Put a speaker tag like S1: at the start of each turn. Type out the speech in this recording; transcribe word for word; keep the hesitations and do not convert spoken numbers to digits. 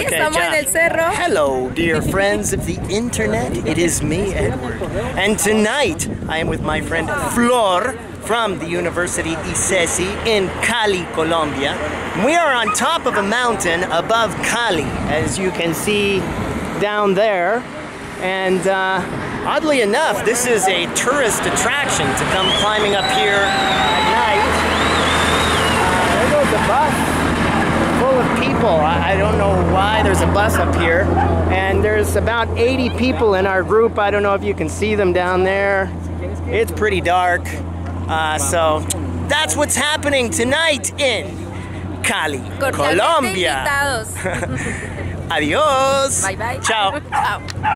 S1: Okay,
S2: estamos en el cerro.
S1: Hello, dear friends of the internet. It is me, Edward. And tonight, I am with my friend Flor from the University I C E S I in Cali, Colombia. We are on top of a mountain above Cali, as you can see down there. And uh, oddly enough, this is a tourist attraction to come climbing up here at night. Uh, there goes the bus. Full of people. I, I don't know why there's a bus up here. And there's about eighty people in our group. I don't know if you can see them down there. It's pretty dark. Uh, so that's what's happening tonight in Cali, Colombia.
S2: Invitados.
S1: Adios.
S2: Bye bye.
S1: Ciao.
S2: Ciao.